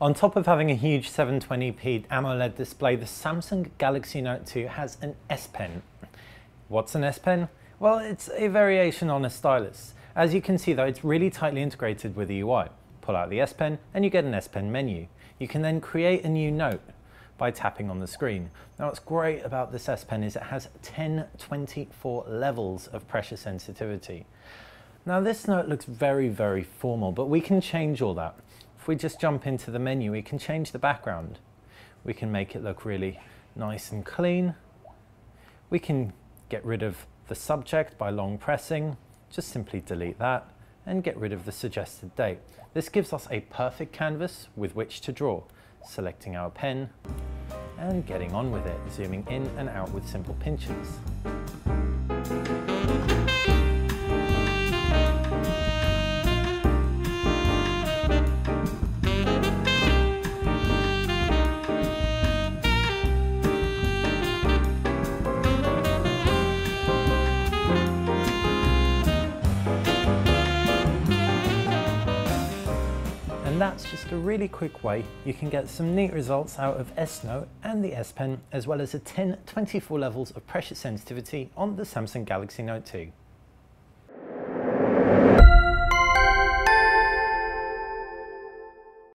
On top of having a huge 720p AMOLED display, the Samsung Galaxy Note 2 has an S Pen. What's an S Pen? Well, it's a variation on a stylus. As you can see though, it's really tightly integrated with the UI. Pull out the S Pen and you get an S Pen menu. You can then create a new note by tapping on the screen. Now what's great about this S Pen is it has 1024 levels of pressure sensitivity. Now this note looks very, very formal, but we can change all that. If we just jump into the menu, we can change the background. We can make it look really nice and clean. We can get rid of the subject by long pressing. Just simply delete that and get rid of the suggested date. This gives us a perfect canvas with which to draw. Selecting our pen and getting on with it, zooming in and out with simple pinches. And that's just a really quick way you can get some neat results out of S Note and the S Pen, as well as a 1024 levels of pressure sensitivity on the Samsung Galaxy Note 2.